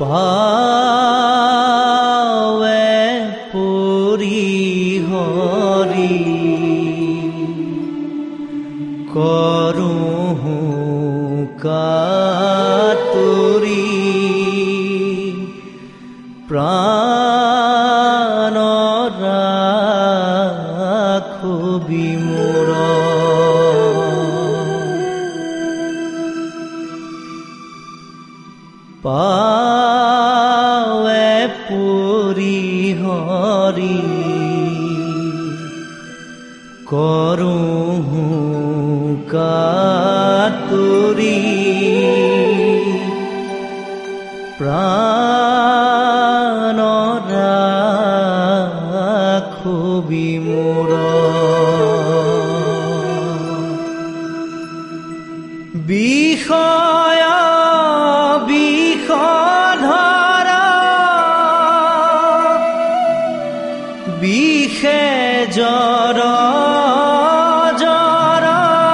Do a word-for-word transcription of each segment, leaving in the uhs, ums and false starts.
পাৱে পৰি হৰি কৰোঁ কাতুৰি প্ৰাণ ৰাখো বিমূৰ পাৱে পৰি হৰি কৰোঁ কাতুৰি প্ৰাণ ৰাখো বিমূৰ বিষয় বিষধৰা বিষে জ্বৰ জ্বৰ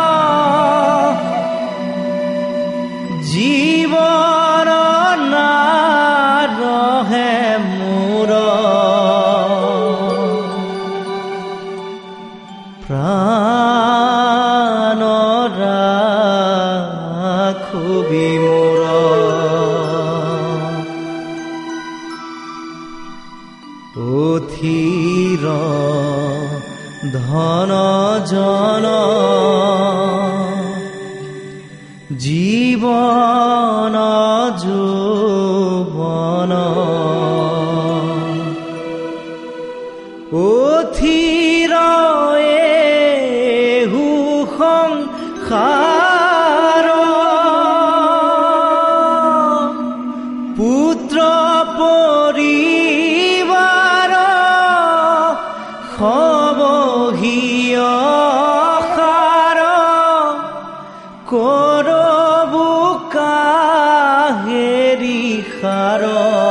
জীৱন নাৰহে মোৰ প্ৰাণ ৰাখো বিমূৰ অথিৰ ধন জন জীৱন যৌৱন অথিৰ এহু সংসাৰ পুত্ৰ পৰিবাৰ সবহিয় সাৰ কৰবু কাহেৰি সাৰ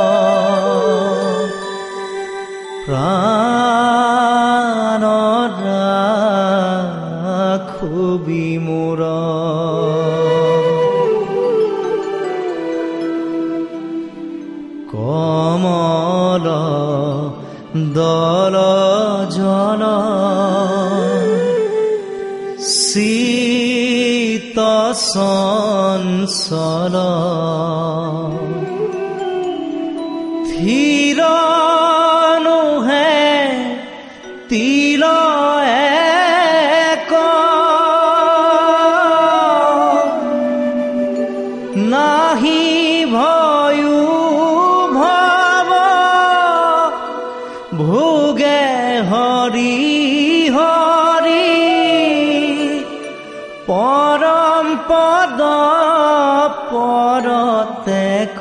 প্ৰাণ ৰাখো বিমূৰ কমল দল জন শীত চঞ্চল থিৰ নোহে তিল এক নাহি ভয়ো ভৱ ভোগে হৰি হৰি পৰম পদ পৰতেক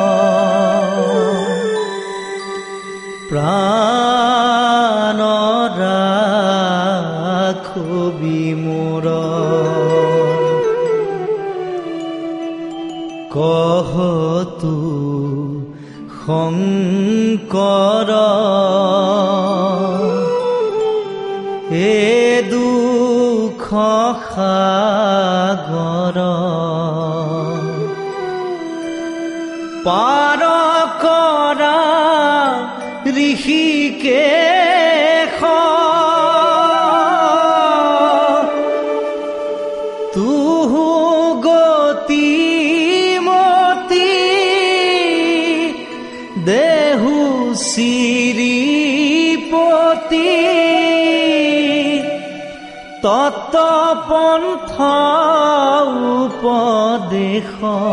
প্ৰাণ ৰাখো বিমূৰ কহতু শংকৰ এ দুখ সাগৰ পাৰ কৰা ঋষিকেশ তুহু গতি মতি দেহু শ্ৰীপতি তত্ত্বপন্থ উপদেশ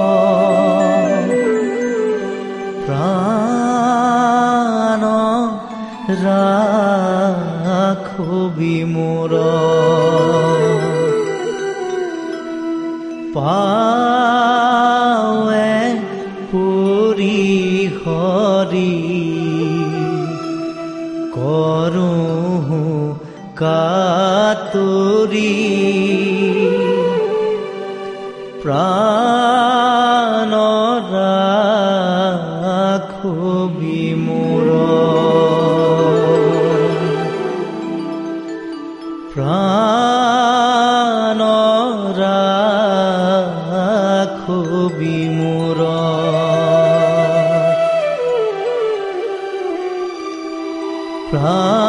প্ৰাণ ৰাখো বিমূৰ পাৱে পৰি হৰি কৰোঁ কাতুৰি প্ৰাণ ৰাখো বিমূৰ প্ৰাণ ৰাখো বিমূৰ ভাই